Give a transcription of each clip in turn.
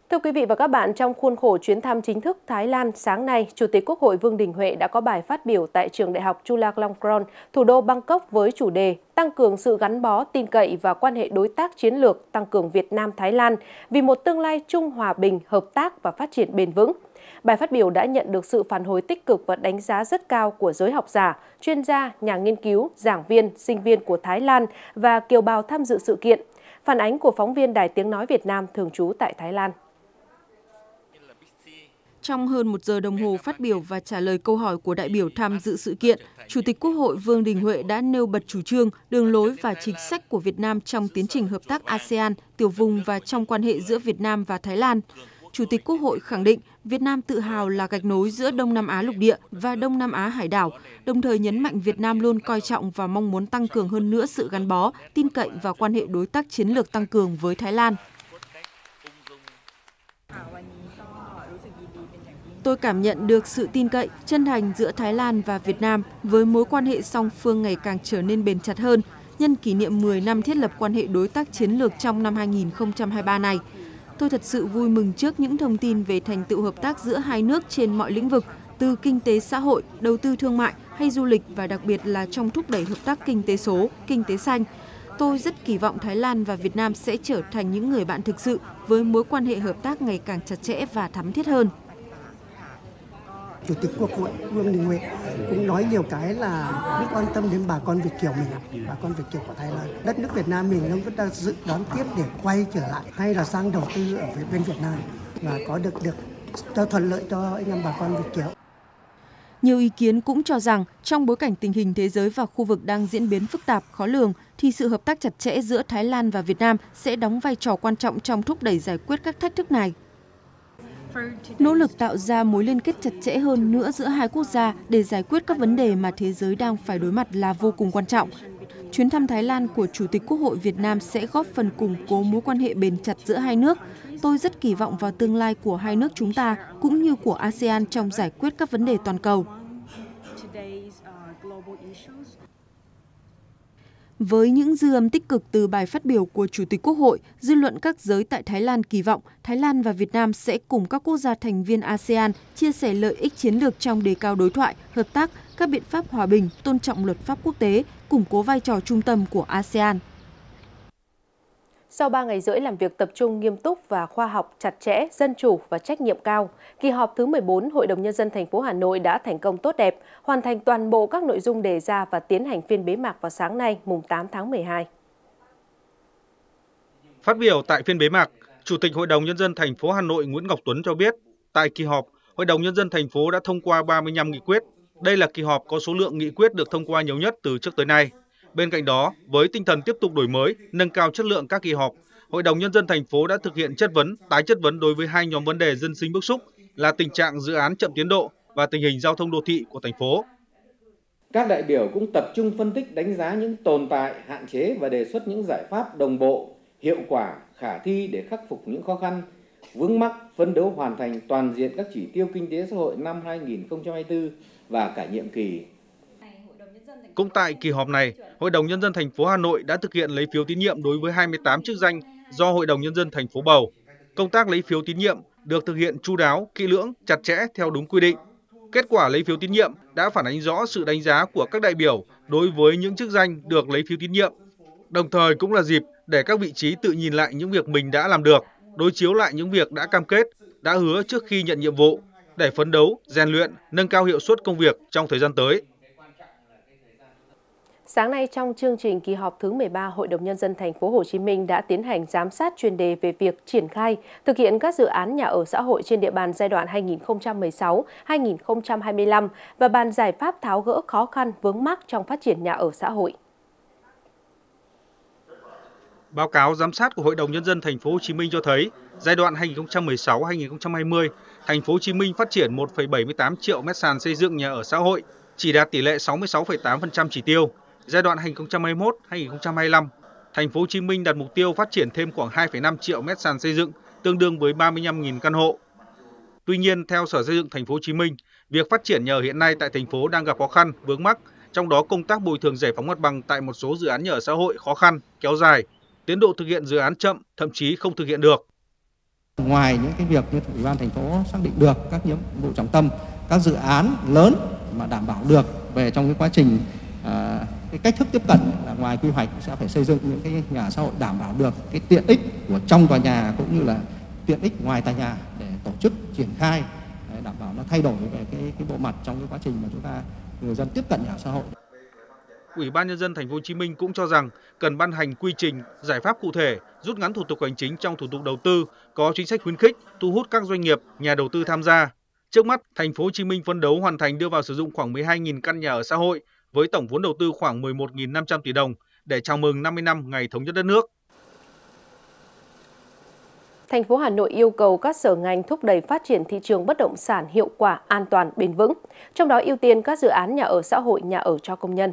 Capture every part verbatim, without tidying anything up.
Thưa quý vị và các bạn, trong khuôn khổ chuyến thăm chính thức Thái Lan sáng nay, Chủ tịch Quốc hội Vương Đình Huệ đã có bài phát biểu tại trường Đại học Chulalongkorn, thủ đô Bangkok với chủ đề tăng cường sự gắn bó, tin cậy và quan hệ đối tác chiến lược, tăng cường Việt Nam-Thái Lan vì một tương lai chung hòa bình, hợp tác và phát triển bền vững. Bài phát biểu đã nhận được sự phản hồi tích cực và đánh giá rất cao của giới học giả, chuyên gia, nhà nghiên cứu, giảng viên, sinh viên của Thái Lan và kiều bào tham dự sự kiện. Phản ánh của phóng viên Đài Tiếng Nói Việt Nam thường trú tại Thái Lan. Trong hơn một giờ đồng hồ phát biểu và trả lời câu hỏi của đại biểu tham dự sự kiện, Chủ tịch Quốc hội Vương Đình Huệ đã nêu bật chủ trương, đường lối và chính sách của Việt Nam trong tiến trình hợp tác a sê an, tiểu vùng và trong quan hệ giữa Việt Nam và Thái Lan. Chủ tịch Quốc hội khẳng định Việt Nam tự hào là gạch nối giữa Đông Nam Á lục địa và Đông Nam Á hải đảo, đồng thời nhấn mạnh Việt Nam luôn coi trọng và mong muốn tăng cường hơn nữa sự gắn bó, tin cậy và quan hệ đối tác chiến lược tăng cường với Thái Lan. Tôi cảm nhận được sự tin cậy, chân thành giữa Thái Lan và Việt Nam với mối quan hệ song phương ngày càng trở nên bền chặt hơn nhân kỷ niệm mười năm thiết lập quan hệ đối tác chiến lược trong năm hai nghìn không trăm hai mươi ba này. Tôi thật sự vui mừng trước những thông tin về thành tựu hợp tác giữa hai nước trên mọi lĩnh vực, từ kinh tế xã hội, đầu tư thương mại hay du lịch và đặc biệt là trong thúc đẩy hợp tác kinh tế số, kinh tế xanh. Tôi rất kỳ vọng Thái Lan và Việt Nam sẽ trở thành những người bạn thực sự với mối quan hệ hợp tác ngày càng chặt chẽ và thắm thiết hơn. Chủ tịch Quốc hội Vương Đình Huệ cũng nói nhiều cái là cũng quan tâm đến bà con Việt kiều mình, bà con Việt kiều của Thái Lan. Đất nước Việt Nam mình nó vẫn đang dự đón tiếp để quay trở lại hay là sang đầu tư ở bên Việt Nam và có được được cho thuận lợi cho anh em bà con Việt kiều. Nhiều ý kiến cũng cho rằng trong bối cảnh tình hình thế giới và khu vực đang diễn biến phức tạp, khó lường, thì sự hợp tác chặt chẽ giữa Thái Lan và Việt Nam sẽ đóng vai trò quan trọng trong thúc đẩy giải quyết các thách thức này. Nỗ lực tạo ra mối liên kết chặt chẽ hơn nữa giữa hai quốc gia để giải quyết các vấn đề mà thế giới đang phải đối mặt là vô cùng quan trọng. Chuyến thăm Thái Lan của Chủ tịch Quốc hội Việt Nam sẽ góp phần củng cố mối quan hệ bền chặt giữa hai nước. Tôi rất kỳ vọng vào tương lai của hai nước chúng ta cũng như của a sê an trong giải quyết các vấn đề toàn cầu. Với những dư âm tích cực từ bài phát biểu của Chủ tịch Quốc hội, dư luận các giới tại Thái Lan kỳ vọng Thái Lan và Việt Nam sẽ cùng các quốc gia thành viên a sê an chia sẻ lợi ích chiến lược trong đề cao đối thoại, hợp tác, các biện pháp hòa bình, tôn trọng luật pháp quốc tế, củng cố vai trò trung tâm của a sê an. Sau ba ngày rưỡi làm việc tập trung nghiêm túc và khoa học chặt chẽ, dân chủ và trách nhiệm cao, kỳ họp thứ mười bốn Hội đồng Nhân dân thành phố Hà Nội đã thành công tốt đẹp, hoàn thành toàn bộ các nội dung đề ra và tiến hành phiên bế mạc vào sáng nay, mùng tám tháng mười hai. Phát biểu tại phiên bế mạc, Chủ tịch Hội đồng Nhân dân thành phố Hà Nội Nguyễn Ngọc Tuấn cho biết, tại kỳ họp, Hội đồng Nhân dân thành phố đã thông qua ba mươi lăm nghị quyết. Đây là kỳ họp có số lượng nghị quyết được thông qua nhiều nhất từ trước tới nay. Bên cạnh đó, với tinh thần tiếp tục đổi mới, nâng cao chất lượng các kỳ họp, Hội đồng Nhân dân thành phố đã thực hiện chất vấn, tái chất vấn đối với hai nhóm vấn đề dân sinh bức xúc là tình trạng dự án chậm tiến độ và tình hình giao thông đô thị của thành phố. Các đại biểu cũng tập trung phân tích đánh giá những tồn tại, hạn chế và đề xuất những giải pháp đồng bộ, hiệu quả, khả thi để khắc phục những khó khăn, vướng mắc, phấn đấu hoàn thành toàn diện các chỉ tiêu kinh tế xã hội năm hai nghìn không trăm hai mươi tư và cả nhiệm kỳ. Cũng tại kỳ họp này, Hội đồng Nhân dân thành phố Hà Nội đã thực hiện lấy phiếu tín nhiệm đối với hai mươi tám chức danh do Hội đồng Nhân dân thành phố bầu. Công tác lấy phiếu tín nhiệm được thực hiện chu đáo, kỹ lưỡng, chặt chẽ theo đúng quy định. Kết quả lấy phiếu tín nhiệm đã phản ánh rõ sự đánh giá của các đại biểu đối với những chức danh được lấy phiếu tín nhiệm. Đồng thời cũng là dịp để các vị trí tự nhìn lại những việc mình đã làm được, đối chiếu lại những việc đã cam kết, đã hứa trước khi nhận nhiệm vụ, để phấn đấu, rèn luyện, nâng cao hiệu suất công việc trong thời gian tới. Sáng nay trong chương trình kỳ họp thứ mười ba, Hội đồng Nhân dân thành phố Hồ Chí Minh đã tiến hành giám sát chuyên đề về việc triển khai thực hiện các dự án nhà ở xã hội trên địa bàn giai đoạn hai nghìn không trăm mười sáu đến hai nghìn không trăm hai mươi lăm và bàn giải pháp tháo gỡ khó khăn vướng mắc trong phát triển nhà ở xã hội. Báo cáo giám sát của Hội đồng Nhân dân thành phố Hồ Chí Minh cho thấy, giai đoạn hai nghìn không trăm mười sáu đến hai nghìn không trăm hai mươi, thành phố Hồ Chí Minh phát triển một phẩy bảy mươi tám triệu mét sàn xây dựng nhà ở xã hội, chỉ đạt tỷ lệ sáu mươi sáu phẩy tám phần trăm chỉ tiêu. Giai đoạn hai nghìn không trăm hai mươi mốt đến hai nghìn không trăm hai mươi lăm, thành phố Hồ Chí Minh đặt mục tiêu phát triển thêm khoảng hai phẩy năm triệu mét sàn xây dựng, tương đương với ba mươi lăm nghìn căn hộ. Tuy nhiên, theo Sở Xây dựng thành phố Hồ Chí Minh, việc phát triển nhà ở hiện nay tại thành phố đang gặp khó khăn, vướng mắc, trong đó công tác bồi thường giải phóng mặt bằng tại một số dự án nhà ở xã hội khó khăn, kéo dài, tiến độ thực hiện dự án chậm, thậm chí không thực hiện được. Ngoài những cái việc như Ủy ban thành phố xác định được các nhiệm vụ trọng tâm, các dự án lớn mà đảm bảo được về trong cái quá trình à, cái cách thức tiếp cận là ngoài quy hoạch sẽ phải xây dựng những cái nhà xã hội đảm bảo được cái tiện ích của trong tòa nhà cũng như là tiện ích ngoài tòa nhà để tổ chức triển khai đảm bảo nó thay đổi về cái cái bộ mặt trong cái quá trình mà chúng ta người dân tiếp cận nhà xã hội. Ủy ban nhân dân thành phố Hồ Chí Minh cũng cho rằng cần ban hành quy trình, giải pháp cụ thể, rút ngắn thủ tục hành chính trong thủ tục đầu tư, có chính sách khuyến khích, thu hút các doanh nghiệp, nhà đầu tư tham gia. Trước mắt, thành phố Hồ Chí Minh phấn đấu hoàn thành đưa vào sử dụng khoảng mười hai nghìn căn nhà ở xã hội với tổng vốn đầu tư khoảng mười một nghìn năm trăm tỷ đồng để chào mừng năm mươi năm ngày thống nhất đất nước. Thành phố Hà Nội yêu cầu các sở ngành thúc đẩy phát triển thị trường bất động sản hiệu quả, an toàn, bền vững, trong đó ưu tiên các dự án nhà ở xã hội, nhà ở cho công nhân.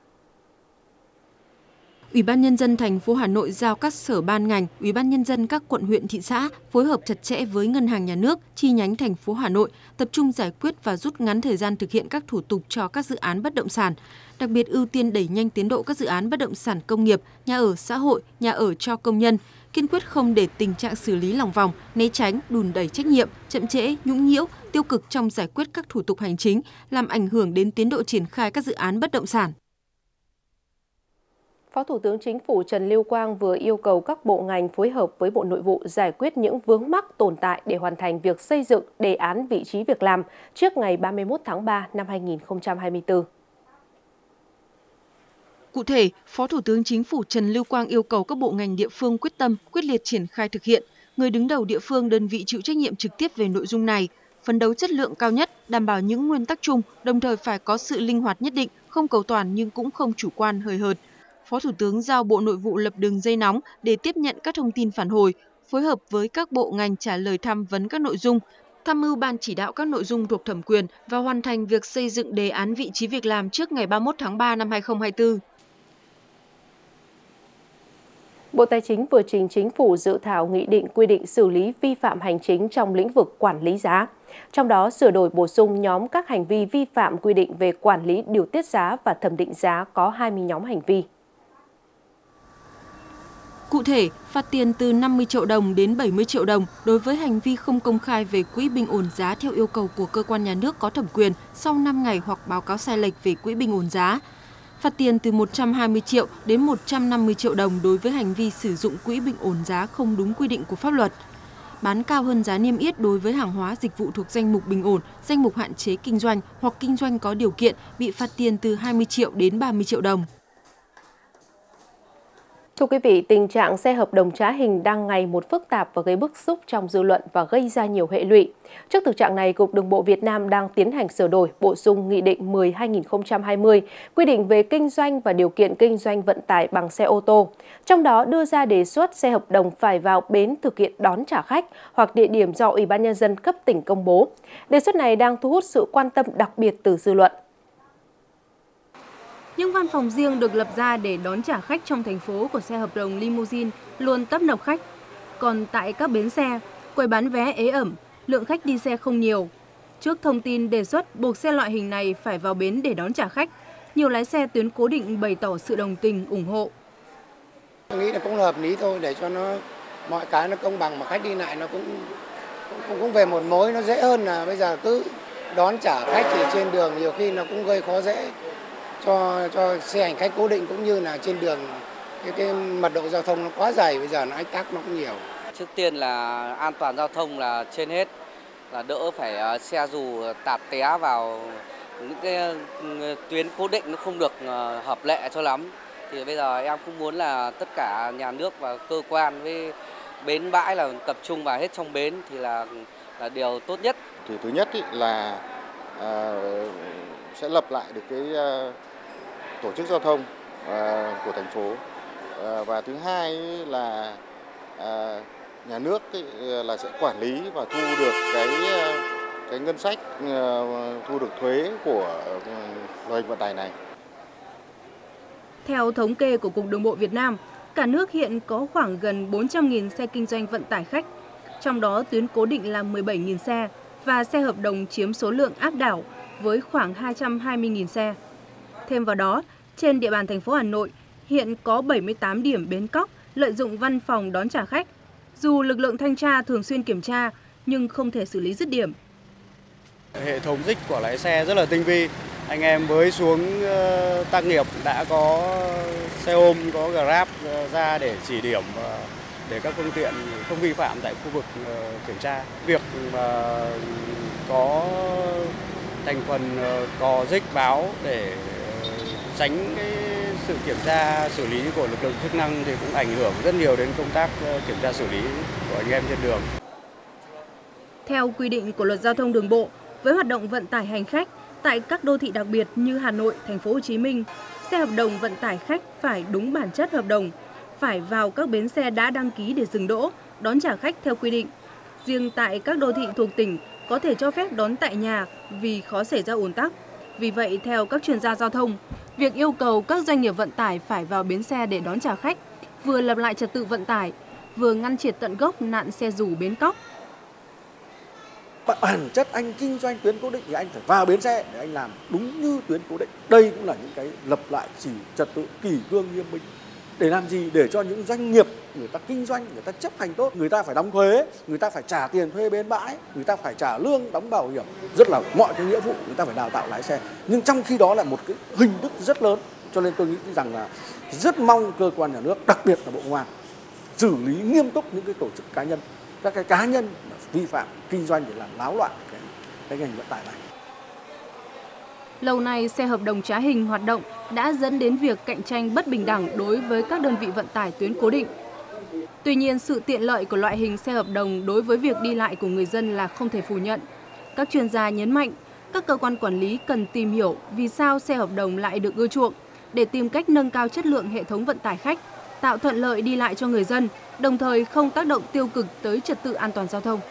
Ủy ban Nhân dân thành phố Hà Nội giao các sở ban ngành, Ủy ban Nhân dân các quận huyện thị xã phối hợp chặt chẽ với Ngân hàng Nhà nước, chi nhánh thành phố Hà Nội, tập trung giải quyết và rút ngắn thời gian thực hiện các thủ tục cho các dự án bất động sản. Đặc biệt ưu tiên đẩy nhanh tiến độ các dự án bất động sản công nghiệp, nhà ở xã hội, nhà ở cho công nhân, kiên quyết không để tình trạng xử lý lòng vòng, né tránh, đùn đẩy trách nhiệm, chậm trễ, nhũng nhiễu, tiêu cực trong giải quyết các thủ tục hành chính, làm ảnh hưởng đến tiến độ triển khai các dự án bất động sản. Phó Thủ tướng Chính phủ Trần Lưu Quang vừa yêu cầu các bộ ngành phối hợp với Bộ Nội vụ giải quyết những vướng mắc tồn tại để hoàn thành việc xây dựng đề án vị trí việc làm trước ngày ba mươi mốt tháng ba năm hai nghìn không trăm hai mươi tư. Cụ thể, Phó Thủ tướng Chính phủ Trần Lưu Quang yêu cầu các bộ ngành địa phương quyết tâm, quyết liệt triển khai thực hiện. Người đứng đầu địa phương đơn vị chịu trách nhiệm trực tiếp về nội dung này, phấn đấu chất lượng cao nhất, đảm bảo những nguyên tắc chung, đồng thời phải có sự linh hoạt nhất định, không cầu toàn nhưng cũng không chủ quan hời hợt. Phó Thủ tướng giao Bộ Nội vụ lập đường dây nóng để tiếp nhận các thông tin phản hồi, phối hợp với các bộ ngành trả lời tham vấn các nội dung, tham mưu ban chỉ đạo các nội dung thuộc thẩm quyền và hoàn thành việc xây dựng đề án vị trí việc làm trước ngày ba mươi mốt tháng ba năm hai nghìn không trăm hai mươi tư. Bộ Tài chính vừa trình Chính phủ dự thảo nghị định quy định xử lý vi phạm hành chính trong lĩnh vực quản lý giá. Trong đó, sửa đổi bổ sung nhóm các hành vi vi phạm quy định về quản lý điều tiết giá và thẩm định giá có hai mươi nhóm hành vi. Cụ thể, phạt tiền từ năm mươi triệu đồng đến bảy mươi triệu đồng đối với hành vi không công khai về quỹ bình ổn giá theo yêu cầu của cơ quan nhà nước có thẩm quyền sau năm ngày hoặc báo cáo sai lệch về quỹ bình ổn giá. Phạt tiền từ một trăm hai mươi triệu đến một trăm năm mươi triệu đồng đối với hành vi sử dụng quỹ bình ổn giá không đúng quy định của pháp luật. Bán cao hơn giá niêm yết đối với hàng hóa dịch vụ thuộc danh mục bình ổn, danh mục hạn chế kinh doanh hoặc kinh doanh có điều kiện bị phạt tiền từ hai mươi triệu đến ba mươi triệu đồng. Thưa quý vị, tình trạng xe hợp đồng trá hình đang ngày một phức tạp và gây bức xúc trong dư luận và gây ra nhiều hệ lụy. Trước thực trạng này, Cục Đường bộ Việt Nam đang tiến hành sửa đổi, bổ sung Nghị định mười hai nghìn không trăm hai mươi, quy định về kinh doanh và điều kiện kinh doanh vận tải bằng xe ô tô. Trong đó đưa ra đề xuất xe hợp đồng phải vào bến thực hiện đón trả khách hoặc địa điểm do Ủy ban Nhân dân cấp tỉnh công bố. Đề xuất này đang thu hút sự quan tâm đặc biệt từ dư luận. Những văn phòng riêng được lập ra để đón trả khách trong thành phố của xe hợp đồng limousine luôn tấp nập khách. Còn tại các bến xe, quầy bán vé ế ẩm, lượng khách đi xe không nhiều. Trước thông tin đề xuất buộc xe loại hình này phải vào bến để đón trả khách, nhiều lái xe tuyến cố định bày tỏ sự đồng tình, ủng hộ. Tôi nghĩ là cũng là hợp lý thôi để cho nó mọi cái nó công bằng mà khách đi lại nó cũng cũng, cũng về một mối nó dễ hơn là bây giờ cứ đón trả khách thì trên đường nhiều khi nó cũng gây khó dễ cho cho xe hành khách cố định cũng như là trên đường cái cái mật độ giao thông nó quá dày, bây giờ nó ách tắc nó cũng nhiều. Trước tiên là an toàn giao thông là trên hết, là đỡ phải xe dù tạt té vào những cái tuyến cố định nó không được hợp lệ cho lắm. Thì bây giờ em cũng muốn là tất cả nhà nước và cơ quan với bến bãi là tập trung vào hết trong bến thì là là điều tốt nhất. Thì thứ nhất ý là à, sẽ lập lại được cái uh, tổ chức giao thông uh, của thành phố uh, và thứ hai là uh, nhà nước ý, là sẽ quản lý và thu được cái uh, cái ngân sách, uh, thu được thuế của uh, loại hình vận tải này. Theo thống kê của Cục Đường bộ Việt Nam, cả nước hiện có khoảng gần bốn trăm nghìn xe kinh doanh vận tải khách, trong đó tuyến cố định là mười bảy nghìn xe và xe hợp đồng chiếm số lượng áp đảo với khoảng hai trăm hai mươi nghìn xe. Thêm vào đó, trên địa bàn thành phố Hà Nội hiện có bảy mươi tám điểm bến cóc lợi dụng văn phòng đón trả khách. Dù lực lượng thanh tra thường xuyên kiểm tra, nhưng không thể xử lý dứt điểm. Hệ thống dích của lái xe rất là tinh vi. Anh em mới xuống tác nghiệp đã có xe ôm, có Grab ra để chỉ điểm để các phương tiện không vi phạm tại khu vực kiểm tra. Việc mà có thành phần cò dích báo để tránh cái sự kiểm tra xử lý của lực lượng chức năng thì cũng ảnh hưởng rất nhiều đến công tác kiểm tra xử lý của anh em trên đường. Theo quy định của Luật Giao thông Đường bộ, với hoạt động vận tải hành khách tại các đô thị đặc biệt như Hà Nội, Thành phố Hồ Chí Minh, xe hợp đồng vận tải khách phải đúng bản chất hợp đồng, phải vào các bến xe đã đăng ký để dừng đỗ, đón trả khách theo quy định. Riêng tại các đô thị thuộc tỉnh có thể cho phép đón tại nhà vì khó xảy ra ùn tắc. Vì vậy, theo các chuyên gia giao thông, việc yêu cầu các doanh nghiệp vận tải phải vào bến xe để đón trả khách vừa lập lại trật tự vận tải, vừa ngăn triệt tận gốc nạn xe dù bến cóc. Bản chất anh kinh doanh tuyến cố định thì anh phải vào bến xe để anh làm đúng như tuyến cố định. Đây cũng là những cái lập lại chỉ trật tự kỷ cương nghiêm minh. Để làm gì? Để cho những doanh nghiệp người ta kinh doanh, người ta chấp hành tốt, người ta phải đóng thuế, người ta phải trả tiền thuê bến bãi, người ta phải trả lương, đóng bảo hiểm, rất là mọi cái nghĩa vụ người ta phải đào tạo lái xe. Nhưng trong khi đó là một cái hình thức rất lớn, cho nên tôi nghĩ rằng là rất mong cơ quan nhà nước, đặc biệt là Bộ Công an, xử lý nghiêm túc những cái tổ chức cá nhân, các cái cá nhân vi phạm kinh doanh để làm náo loạn cái, cái ngành vận tải này. Lâu nay, xe hợp đồng trá hình hoạt động đã dẫn đến việc cạnh tranh bất bình đẳng đối với các đơn vị vận tải tuyến cố định. Tuy nhiên, sự tiện lợi của loại hình xe hợp đồng đối với việc đi lại của người dân là không thể phủ nhận. Các chuyên gia nhấn mạnh, các cơ quan quản lý cần tìm hiểu vì sao xe hợp đồng lại được ưa chuộng để tìm cách nâng cao chất lượng hệ thống vận tải khách, tạo thuận lợi đi lại cho người dân, đồng thời không tác động tiêu cực tới trật tự an toàn giao thông.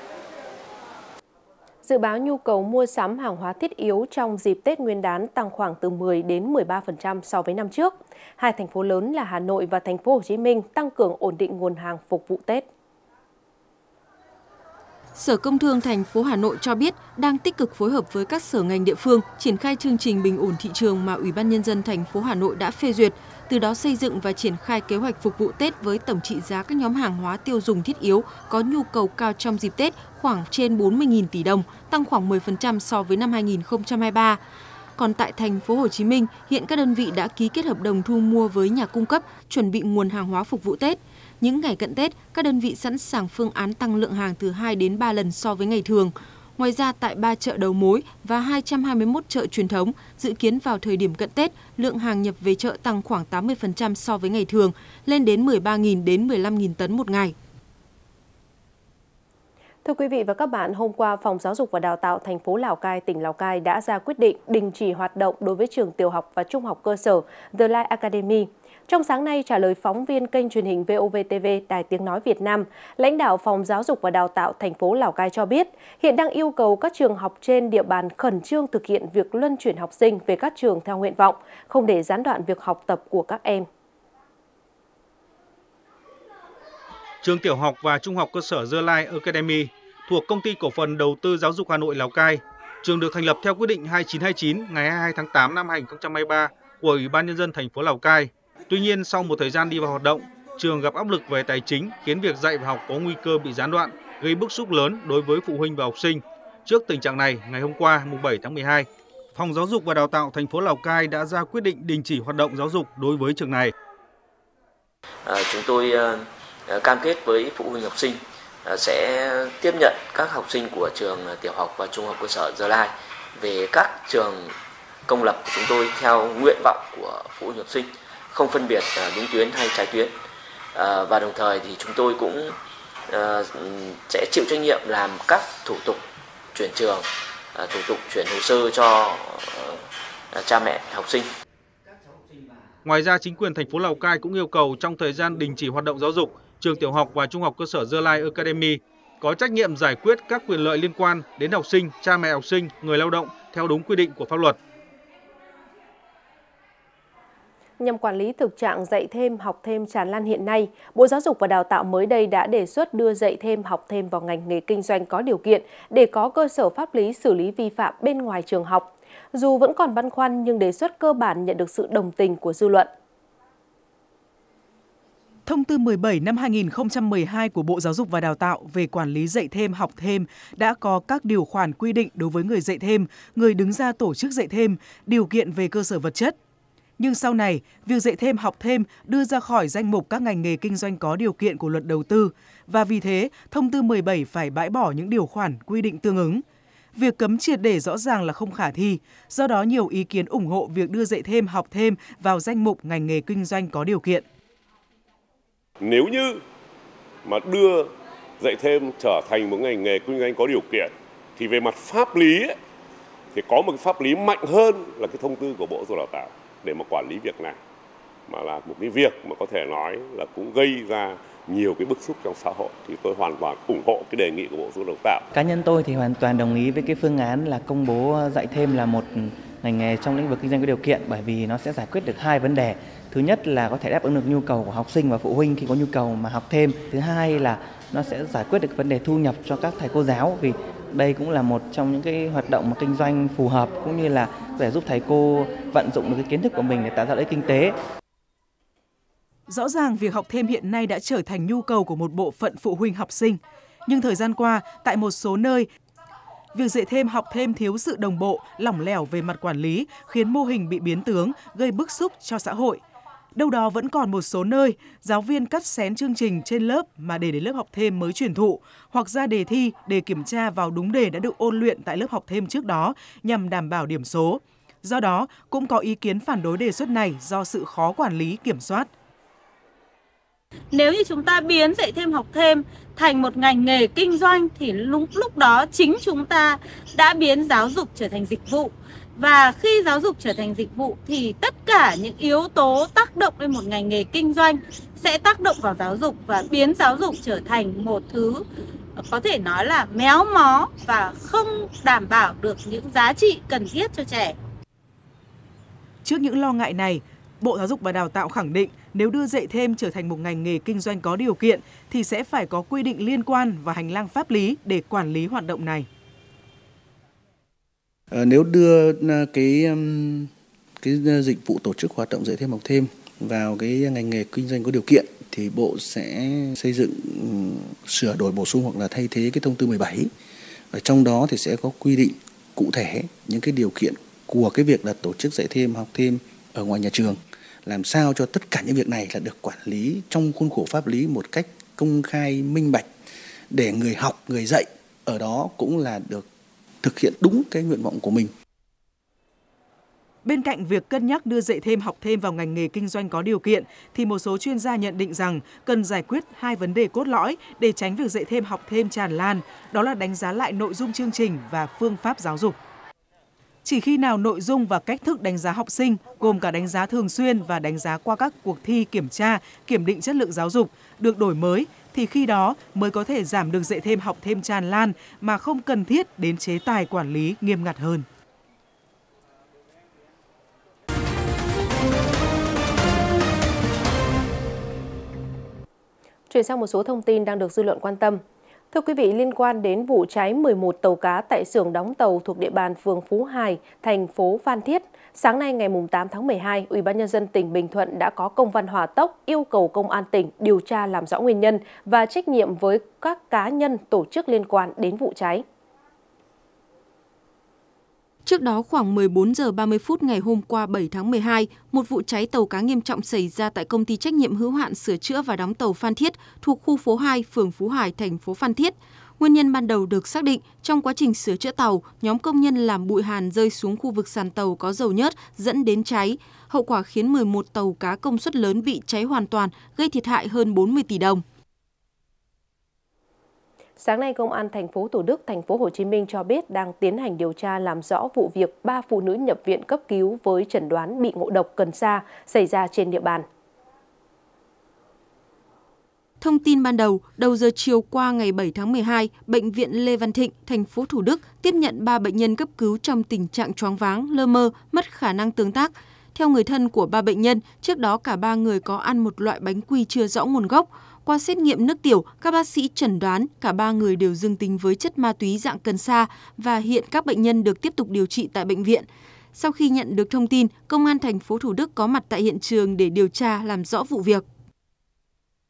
Dự báo nhu cầu mua sắm hàng hóa thiết yếu trong dịp Tết Nguyên đán tăng khoảng từ mười đến mười ba phần trăm so với năm trước. Hai thành phố lớn là Hà Nội và Thành phố Hồ Chí Minh tăng cường ổn định nguồn hàng phục vụ Tết. Sở Công Thương thành phố Hà Nội cho biết đang tích cực phối hợp với các sở ngành địa phương triển khai chương trình bình ổn thị trường mà Ủy ban Nhân dân thành phố Hà Nội đã phê duyệt, từ đó xây dựng và triển khai kế hoạch phục vụ Tết với tổng trị giá các nhóm hàng hóa tiêu dùng thiết yếu có nhu cầu cao trong dịp Tết khoảng trên bốn mươi nghìn tỷ đồng, tăng khoảng mười phần trăm so với năm hai nghìn không trăm hai mươi ba. Còn tại Thành phố Hồ Chí Minh, hiện các đơn vị đã ký kết hợp đồng thu mua với nhà cung cấp, chuẩn bị nguồn hàng hóa phục vụ Tết. Những ngày cận Tết, các đơn vị sẵn sàng phương án tăng lượng hàng từ hai đến ba lần so với ngày thường. Ngoài ra, tại ba chợ đầu mối và hai trăm hai mươi mốt chợ truyền thống, dự kiến vào thời điểm cận Tết, lượng hàng nhập về chợ tăng khoảng tám mươi phần trăm so với ngày thường, lên đến mười ba nghìn đến mười lăm nghìn tấn một ngày. Thưa quý vị và các bạn, hôm qua, Phòng Giáo dục và Đào tạo thành phố Lào Cai, tỉnh Lào Cai đã ra quyết định đình chỉ hoạt động đối với trường tiểu học và trung học cơ sở The Light Academy. Trong sáng nay, trả lời phóng viên kênh truyền hình vê o vê tê vê Đài Tiếng Nói Việt Nam, lãnh đạo Phòng Giáo dục và Đào tạo thành phố Lào Cai cho biết, hiện đang yêu cầu các trường học trên địa bàn khẩn trương thực hiện việc luân chuyển học sinh về các trường theo nguyện vọng, không để gián đoạn việc học tập của các em. Trường tiểu học và trung học cơ sở The Light Academy thuộc Công ty Cổ phần Đầu tư Giáo dục Hà Nội Lào Cai. Trường được thành lập theo quyết định hai chín hai chín ngày hai mươi hai tháng tám năm hai nghìn không trăm hai mươi ba của Ủy ban Nhân dân thành phố Lào Cai. Tuy nhiên, sau một thời gian đi vào hoạt động, trường gặp áp lực về tài chính khiến việc dạy và học có nguy cơ bị gián đoạn, gây bức xúc lớn đối với phụ huynh và học sinh. Trước tình trạng này, ngày hôm qua, mùng bảy tháng mười hai, Phòng Giáo dục và Đào tạo thành phố Lào Cai đã ra quyết định đình chỉ hoạt động giáo dục đối với trường này. À, chúng tôi uh, cam kết với phụ huynh học sinh uh, sẽ tiếp nhận các học sinh của trường tiểu học và trung học cơ sở The Light về các trường công lập của chúng tôi theo nguyện vọng của phụ huynh học sinh, không phân biệt uh, đúng tuyến hay trái tuyến. Uh, và đồng thời thì chúng tôi cũng uh, sẽ chịu trách nhiệm làm các thủ tục chuyển trường, uh, thủ tục chuyển hồ sơ cho uh, cha mẹ học sinh. Ngoài ra, chính quyền thành phố Lào Cai cũng yêu cầu trong thời gian đình chỉ hoạt động giáo dục, trường tiểu học và trung học cơ sở The Light Academy có trách nhiệm giải quyết các quyền lợi liên quan đến học sinh, cha mẹ học sinh, người lao động theo đúng quy định của pháp luật. Nhằm quản lý thực trạng dạy thêm, học thêm tràn lan hiện nay, Bộ Giáo dục và Đào tạo mới đây đã đề xuất đưa dạy thêm, học thêm vào ngành nghề kinh doanh có điều kiện để có cơ sở pháp lý xử lý vi phạm bên ngoài trường học. Dù vẫn còn băn khoăn nhưng đề xuất cơ bản nhận được sự đồng tình của dư luận. Thông tư mười bảy năm hai nghìn không trăm mười hai của Bộ Giáo dục và Đào tạo về quản lý dạy thêm học thêm đã có các điều khoản quy định đối với người dạy thêm, người đứng ra tổ chức dạy thêm, điều kiện về cơ sở vật chất. Nhưng sau này, việc dạy thêm học thêm đưa ra khỏi danh mục các ngành nghề kinh doanh có điều kiện của Luật Đầu tư và vì thế, Thông tư mười bảy phải bãi bỏ những điều khoản quy định tương ứng. Việc cấm triệt để rõ ràng là không khả thi, do đó nhiều ý kiến ủng hộ việc đưa dạy thêm học thêm vào danh mục ngành nghề kinh doanh có điều kiện. Nếu như mà đưa dạy thêm trở thành một ngành nghề kinh doanh có điều kiện thì về mặt pháp lý ấy, thì có một cái pháp lý mạnh hơn là cái thông tư của Bộ Giáo dục Đào tạo để mà quản lý việc này, mà là một cái việc mà có thể nói là cũng gây ra nhiều cái bức xúc trong xã hội, thì tôi hoàn toàn ủng hộ cái đề nghị của Bộ Giáo dục Đào tạo. Cá nhân tôi thì hoàn toàn đồng ý với cái phương án là công bố dạy thêm là một ngành nghề trong lĩnh vực kinh doanh có điều kiện, bởi vì nó sẽ giải quyết được hai vấn đề. Thứ nhất là có thể đáp ứng được nhu cầu của học sinh và phụ huynh khi có nhu cầu mà học thêm. Thứ hai là nó sẽ giải quyết được vấn đề thu nhập cho các thầy cô giáo, vì đây cũng là một trong những cái hoạt động mà kinh doanh phù hợp, cũng như là để giúp thầy cô vận dụng được cái kiến thức của mình để tạo ra lợi ích kinh tế. Rõ ràng việc học thêm hiện nay đã trở thành nhu cầu của một bộ phận phụ huynh học sinh. Nhưng thời gian qua, tại một số nơi, việc dạy thêm học thêm thiếu sự đồng bộ, lỏng lẻo về mặt quản lý, khiến mô hình bị biến tướng, gây bức xúc cho xã hội. Đâu đó vẫn còn một số nơi, giáo viên cắt xén chương trình trên lớp mà để đến lớp học thêm mới truyền thụ, hoặc ra đề thi để kiểm tra vào đúng đề đã được ôn luyện tại lớp học thêm trước đó nhằm đảm bảo điểm số. Do đó, cũng có ý kiến phản đối đề xuất này do sự khó quản lý, kiểm soát. Nếu như chúng ta biến dạy thêm học thêm thành một ngành nghề kinh doanh thì lúc, lúc đó chính chúng ta đã biến giáo dục trở thành dịch vụ. Và khi giáo dục trở thành dịch vụ thì tất cả những yếu tố tác động lên một ngành nghề kinh doanh sẽ tác động vào giáo dục và biến giáo dục trở thành một thứ có thể nói là méo mó và không đảm bảo được những giá trị cần thiết cho trẻ. Trước những lo ngại này, Bộ Giáo dục và Đào tạo khẳng định nếu đưa dạy thêm trở thành một ngành nghề kinh doanh có điều kiện thì sẽ phải có quy định liên quan và hành lang pháp lý để quản lý hoạt động này. À, nếu đưa cái cái dịch vụ tổ chức hoạt động dạy thêm học thêm vào cái ngành nghề kinh doanh có điều kiện thì Bộ sẽ xây dựng sửa đổi bổ sung hoặc là thay thế cái thông tư mười bảy. Ở trong đó thì sẽ có quy định cụ thể những cái điều kiện của cái việc là tổ chức dạy thêm học thêm ở ngoài nhà trường, làm sao cho tất cả những việc này là được quản lý trong khuôn khổ pháp lý một cách công khai, minh bạch, để người học, người dạy ở đó cũng là được thực hiện đúng cái nguyện vọng của mình. Bên cạnh việc cân nhắc đưa dạy thêm học thêm vào ngành nghề kinh doanh có điều kiện, thì một số chuyên gia nhận định rằng cần giải quyết hai vấn đề cốt lõi để tránh việc dạy thêm học thêm tràn lan, đó là đánh giá lại nội dung chương trình và phương pháp giáo dục. Chỉ khi nào nội dung và cách thức đánh giá học sinh, gồm cả đánh giá thường xuyên và đánh giá qua các cuộc thi kiểm tra, kiểm định chất lượng giáo dục, được đổi mới, thì khi đó mới có thể giảm được dạy thêm học thêm tràn lan mà không cần thiết đến chế tài quản lý nghiêm ngặt hơn. Chuyển sang một số thông tin đang được dư luận quan tâm. Thưa quý vị, liên quan đến vụ cháy mười một tàu cá tại xưởng đóng tàu thuộc địa bàn phường Phú Hải, thành phố Phan Thiết, sáng nay ngày tám tháng mười hai, Ủy ban Nhân dân tỉnh Bình Thuận đã có công văn hỏa tốc yêu cầu Công an tỉnh điều tra làm rõ nguyên nhân và trách nhiệm với các cá nhân tổ chức liên quan đến vụ cháy. Trước đó, khoảng mười bốn giờ ba mươi phút ngày hôm qua bảy tháng mười hai, một vụ cháy tàu cá nghiêm trọng xảy ra tại công ty trách nhiệm hữu hạn sửa chữa và đóng tàu Phan Thiết thuộc khu phố hai, phường Phú Hải, thành phố Phan Thiết. Nguyên nhân ban đầu được xác định trong quá trình sửa chữa tàu, nhóm công nhân làm bụi hàn rơi xuống khu vực sàn tàu có dầu nhớt dẫn đến cháy. Hậu quả khiến mười một tàu cá công suất lớn bị cháy hoàn toàn, gây thiệt hại hơn bốn mươi tỷ đồng. Sáng nay, Công an thành phố Thủ Đức, thành phố Hồ Chí Minh cho biết đang tiến hành điều tra làm rõ vụ việc ba phụ nữ nhập viện cấp cứu với chẩn đoán bị ngộ độc cần sa xảy ra trên địa bàn. Thông tin ban đầu, đầu giờ chiều qua ngày bảy tháng mười hai, Bệnh viện Lê Văn Thịnh, thành phố Thủ Đức tiếp nhận ba bệnh nhân cấp cứu trong tình trạng choáng váng, lơ mơ, mất khả năng tương tác. Theo người thân của ba bệnh nhân, trước đó cả ba người có ăn một loại bánh quy chưa rõ nguồn gốc. Qua xét nghiệm nước tiểu, các bác sĩ chẩn đoán cả ba người đều dương tính với chất ma túy dạng cần sa và hiện các bệnh nhân được tiếp tục điều trị tại bệnh viện. Sau khi nhận được thông tin, Công an thành phố Thủ Đức có mặt tại hiện trường để điều tra làm rõ vụ việc.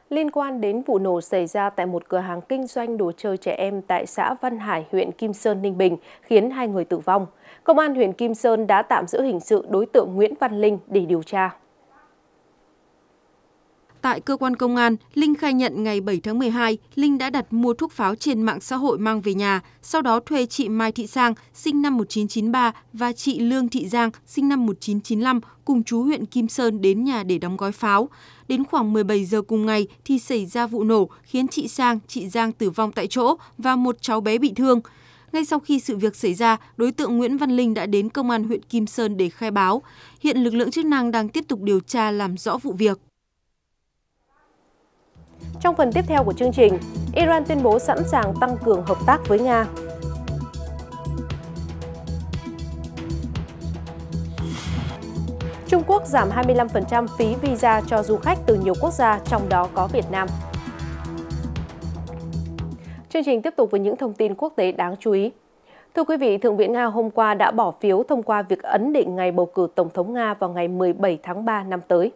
Liên quan đến vụ nổ xảy ra tại một cửa hàng kinh doanh đồ chơi trẻ em tại xã Văn Hải, huyện Kim Sơn, Ninh Bình, khiến hai người tử vong, Công an huyện Kim Sơn đã tạm giữ hình sự đối tượng Nguyễn Văn Linh để điều tra. Tại cơ quan công an, Linh khai nhận ngày bảy tháng mười hai, Linh đã đặt mua thuốc pháo trên mạng xã hội mang về nhà, sau đó thuê chị Mai Thị Sang, sinh năm một nghìn chín trăm chín mươi ba và chị Lương Thị Giang, sinh năm một nghìn chín trăm chín mươi lăm, cùng chú huyện Kim Sơn đến nhà để đóng gói pháo. Đến khoảng mười bảy giờ cùng ngày thì xảy ra vụ nổ khiến chị Sang, chị Giang tử vong tại chỗ và một cháu bé bị thương. Ngay sau khi sự việc xảy ra, đối tượng Nguyễn Văn Linh đã đến Công an huyện Kim Sơn để khai báo. Hiện lực lượng chức năng đang tiếp tục điều tra làm rõ vụ việc. Trong phần tiếp theo của chương trình, Iran tuyên bố sẵn sàng tăng cường hợp tác với Nga. Trung Quốc giảm hai mươi lăm phần trăm phí visa cho du khách từ nhiều quốc gia, trong đó có Việt Nam. Chương trình tiếp tục với những thông tin quốc tế đáng chú ý. Thưa quý vị, Thượng viện Nga hôm qua đã bỏ phiếu thông qua việc ấn định ngày bầu cử Tổng thống Nga vào ngày mười bảy tháng ba năm tới.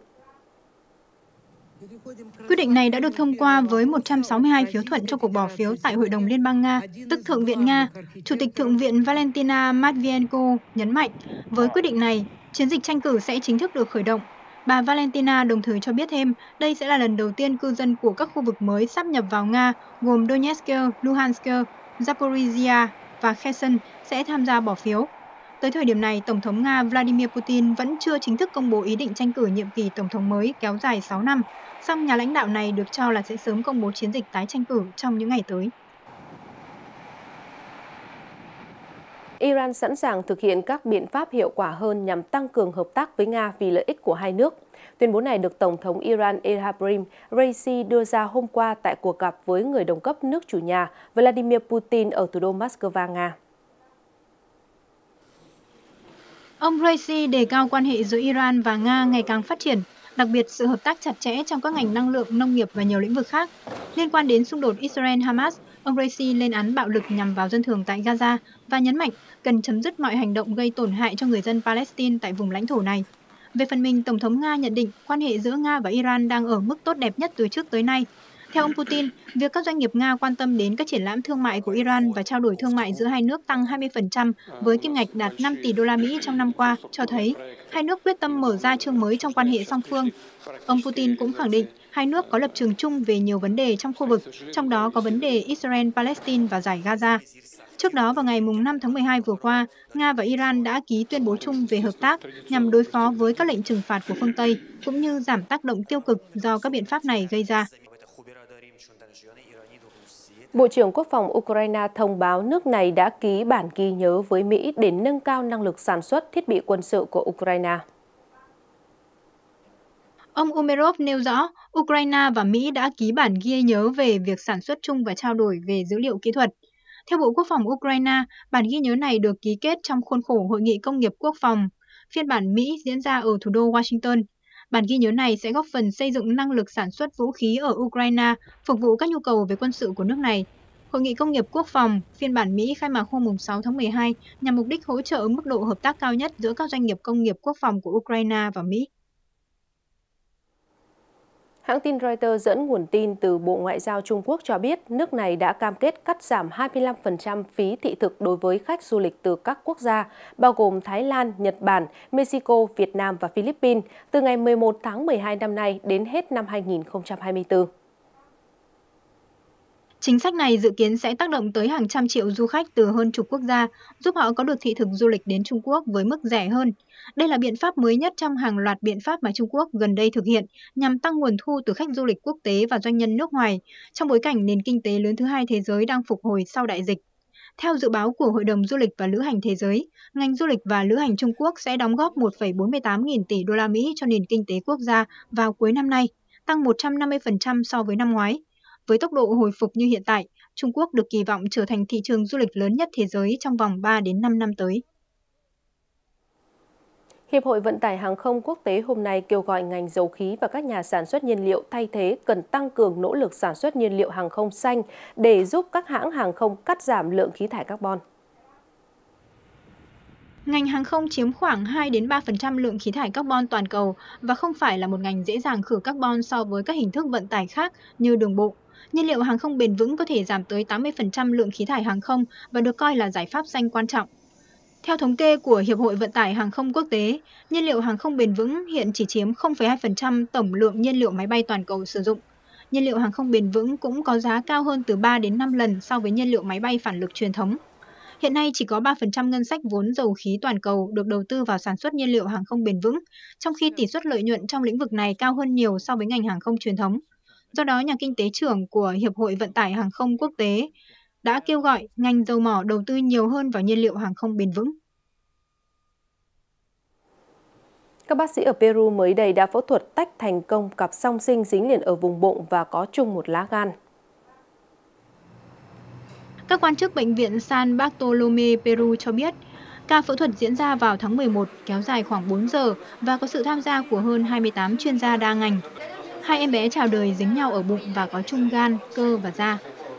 Quyết định này đã được thông qua với một trăm sáu mươi hai phiếu thuận cho cuộc bỏ phiếu tại Hội đồng Liên bang Nga, tức Thượng viện Nga. Chủ tịch Thượng viện Valentina Matvienko nhấn mạnh, với quyết định này, chiến dịch tranh cử sẽ chính thức được khởi động. Bà Valentina đồng thời cho biết thêm, đây sẽ là lần đầu tiên cư dân của các khu vực mới sáp nhập vào Nga, gồm Donetsk, Luhansk, Zaporizhia và Kherson sẽ tham gia bỏ phiếu. Tới thời điểm này, Tổng thống Nga Vladimir Putin vẫn chưa chính thức công bố ý định tranh cử nhiệm kỳ Tổng thống mới kéo dài sáu năm, song nhà lãnh đạo này được cho là sẽ sớm công bố chiến dịch tái tranh cử trong những ngày tới. Iran sẵn sàng thực hiện các biện pháp hiệu quả hơn nhằm tăng cường hợp tác với Nga vì lợi ích của hai nước. Tuyên bố này được Tổng thống Iran Ebrahim Raisi đưa ra hôm qua tại cuộc gặp với người đồng cấp nước chủ nhà Vladimir Putin ở thủ đô Moscow, Nga. Ông Raisi đề cao quan hệ giữa Iran và Nga ngày càng phát triển, đặc biệt sự hợp tác chặt chẽ trong các ngành năng lượng, nông nghiệp và nhiều lĩnh vực khác. Liên quan đến xung đột Israel-Hamas, ông Raisi lên án bạo lực nhằm vào dân thường tại Gaza và nhấn mạnh cần chấm dứt mọi hành động gây tổn hại cho người dân Palestine tại vùng lãnh thổ này. Về phần mình, Tổng thống Nga nhận định quan hệ giữa Nga và Iran đang ở mức tốt đẹp nhất từ trước tới nay. Theo ông Putin, việc các doanh nghiệp Nga quan tâm đến các triển lãm thương mại của Iran và trao đổi thương mại giữa hai nước tăng hai mươi phần trăm với kim ngạch đạt năm tỷ đô la Mỹ trong năm qua cho thấy hai nước quyết tâm mở ra chương mới trong quan hệ song phương. Ông Putin cũng khẳng định hai nước có lập trường chung về nhiều vấn đề trong khu vực, trong đó có vấn đề Israel-Palestine và giải Gaza. Trước đó, vào ngày năm tháng mười hai vừa qua, Nga và Iran đã ký tuyên bố chung về hợp tác nhằm đối phó với các lệnh trừng phạt của phương Tây, cũng như giảm tác động tiêu cực do các biện pháp này gây ra. Bộ trưởng Quốc phòng Ukraine thông báo nước này đã ký bản ghi nhớ với Mỹ để nâng cao năng lực sản xuất thiết bị quân sự của Ukraine. Ông Umerov nêu rõ, Ukraine và Mỹ đã ký bản ghi nhớ về việc sản xuất chung và trao đổi về dữ liệu kỹ thuật. Theo Bộ Quốc phòng Ukraine, bản ghi nhớ này được ký kết trong khuôn khổ Hội nghị Công nghiệp Quốc phòng. Phiên bản Mỹ diễn ra ở thủ đô Washington. Bản ghi nhớ này sẽ góp phần xây dựng năng lực sản xuất vũ khí ở Ukraine, phục vụ các nhu cầu về quân sự của nước này. Hội nghị Công nghiệp Quốc phòng, phiên bản Mỹ khai mạc hôm sáu tháng mười hai nhằm mục đích hỗ trợ mức độ hợp tác cao nhất giữa các doanh nghiệp công nghiệp quốc phòng của Ukraine và Mỹ. Hãng tin Reuters dẫn nguồn tin từ Bộ Ngoại giao Trung Quốc cho biết nước này đã cam kết cắt giảm hai mươi lăm phần trăm phí thị thực đối với khách du lịch từ các quốc gia, bao gồm Thái Lan, Nhật Bản, Mexico, Việt Nam và Philippines, từ ngày mười một tháng mười hai năm nay đến hết năm hai nghìn không trăm hai mươi tư. Chính sách này dự kiến sẽ tác động tới hàng trăm triệu du khách từ hơn chục quốc gia, giúp họ có được thị thực du lịch đến Trung Quốc với mức rẻ hơn. Đây là biện pháp mới nhất trong hàng loạt biện pháp mà Trung Quốc gần đây thực hiện nhằm tăng nguồn thu từ khách du lịch quốc tế và doanh nhân nước ngoài, trong bối cảnh nền kinh tế lớn thứ hai thế giới đang phục hồi sau đại dịch. Theo dự báo của Hội đồng Du lịch và Lữ hành Thế giới, ngành du lịch và lữ hành Trung Quốc sẽ đóng góp một phẩy bốn mươi tám nghìn tỷ đô la Mỹ cho nền kinh tế quốc gia vào cuối năm nay, tăng một trăm năm mươi phần trăm so với năm ngoái. Với tốc độ hồi phục như hiện tại, Trung Quốc được kỳ vọng trở thành thị trường du lịch lớn nhất thế giới trong vòng ba đến năm năm tới. Hiệp hội Vận tải Hàng không Quốc tế hôm nay kêu gọi ngành dầu khí và các nhà sản xuất nhiên liệu thay thế cần tăng cường nỗ lực sản xuất nhiên liệu hàng không xanh để giúp các hãng hàng không cắt giảm lượng khí thải carbon. Ngành hàng không chiếm khoảng hai đến ba phần trăm lượng khí thải carbon toàn cầu và không phải là một ngành dễ dàng khử carbon so với các hình thức vận tải khác như đường bộ. Nhiên liệu hàng không bền vững có thể giảm tới tám mươi phần trăm lượng khí thải hàng không và được coi là giải pháp xanh quan trọng. Theo thống kê của Hiệp hội Vận tải Hàng không Quốc tế, nhiên liệu hàng không bền vững hiện chỉ chiếm không phẩy hai phần trăm tổng lượng nhiên liệu máy bay toàn cầu sử dụng. Nhiên liệu hàng không bền vững cũng có giá cao hơn từ ba đến năm lần so với nhiên liệu máy bay phản lực truyền thống. Hiện nay chỉ có ba phần trăm ngân sách vốn dầu khí toàn cầu được đầu tư vào sản xuất nhiên liệu hàng không bền vững, trong khi tỷ suất lợi nhuận trong lĩnh vực này cao hơn nhiều so với ngành hàng không truyền thống. Do đó, nhà kinh tế trưởng của Hiệp hội Vận tải Hàng không Quốc tế đã kêu gọi ngành dầu mỏ đầu tư nhiều hơn vào nhiên liệu hàng không bền vững. Các bác sĩ ở Peru mới đây đã phẫu thuật tách thành công cặp song sinh dính liền ở vùng bụng và có chung một lá gan. Các quan chức bệnh viện San Bartolomé, Peru cho biết, ca phẫu thuật diễn ra vào tháng mười một, kéo dài khoảng bốn giờ và có sự tham gia của hơn hai mươi tám chuyên gia đa ngành. Hai em bé chào đời dính nhau ở bụng và có chung gan, cơ và da.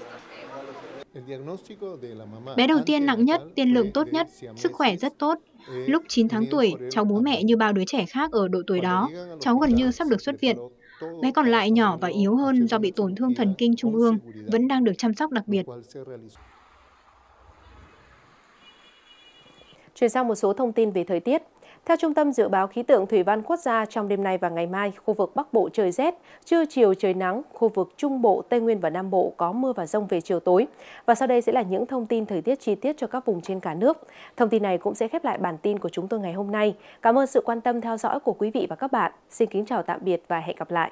Bé đầu tiên nặng nhất, tiên lượng tốt nhất, sức khỏe rất tốt. Lúc chín tháng tuổi, cháu bú mẹ như bao đứa trẻ khác ở độ tuổi đó. Cháu gần như sắp được xuất viện. Bé còn lại nhỏ và yếu hơn do bị tổn thương thần kinh trung ương, vẫn đang được chăm sóc đặc biệt. Chuyển sang một số thông tin về thời tiết. Theo Trung tâm Dự báo Khí tượng Thủy văn Quốc gia, trong đêm nay và ngày mai, khu vực Bắc Bộ trời rét, trưa chiều trời nắng, khu vực Trung Bộ, Tây Nguyên và Nam Bộ có mưa và dông về chiều tối. Và sau đây sẽ là những thông tin thời tiết chi tiết cho các vùng trên cả nước. Thông tin này cũng sẽ khép lại bản tin của chúng tôi ngày hôm nay. Cảm ơn sự quan tâm theo dõi của quý vị và các bạn. Xin kính chào tạm biệt và hẹn gặp lại.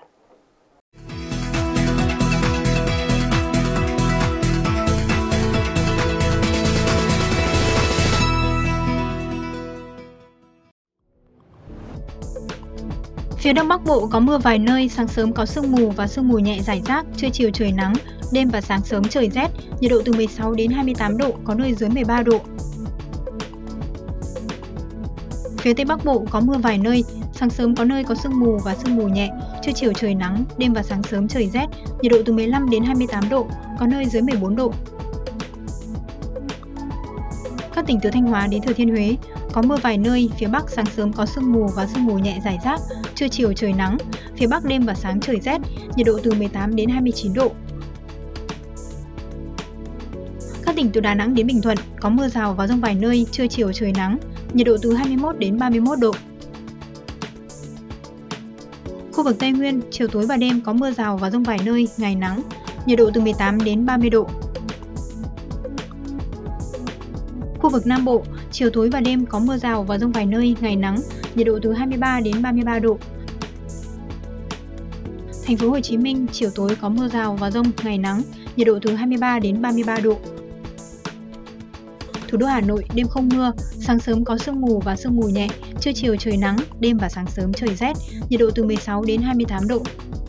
Phía Đông Bắc Bộ có mưa vài nơi, sáng sớm có sương mù và sương mù nhẹ rải rác, trưa chiều trời nắng, đêm và sáng sớm trời rét, nhiệt độ từ mười sáu đến hai mươi tám độ, có nơi dưới mười ba độ. Phía Tây Bắc Bộ có mưa vài nơi, sáng sớm có nơi có sương mù và sương mù nhẹ, trưa chiều trời nắng, đêm và sáng sớm trời rét, nhiệt độ từ mười lăm đến hai mươi tám độ, có nơi dưới mười bốn độ. Các tỉnh từ Thanh Hóa đến Thừa Thiên Huế có mưa vài nơi, phía Bắc sáng sớm có sương mù và sương mù nhẹ rải rác, trưa chiều trời nắng, phía Bắc đêm và sáng trời rét, nhiệt độ từ mười tám đến hai mươi chín độ. Các tỉnh từ Đà Nẵng đến Bình Thuận có mưa rào và dông vài nơi, trưa chiều trời nắng, nhiệt độ từ hai mươi mốt đến ba mươi mốt độ. Khu vực Tây Nguyên, chiều tối và đêm có mưa rào và dông vài nơi, ngày nắng, nhiệt độ từ mười tám đến ba mươi độ. Khu vực Nam Bộ, chiều tối và đêm có mưa rào và dông vài nơi, ngày nắng, nhiệt độ từ hai mươi ba đến ba mươi ba độ. Thành phố Hồ Chí Minh, chiều tối có mưa rào và dông, ngày nắng, nhiệt độ từ hai mươi ba đến ba mươi ba độ. Thủ đô Hà Nội, đêm không mưa, sáng sớm có sương mù và sương mù nhẹ, trưa chiều trời nắng, đêm và sáng sớm trời rét, nhiệt độ từ mười sáu đến hai mươi tám độ.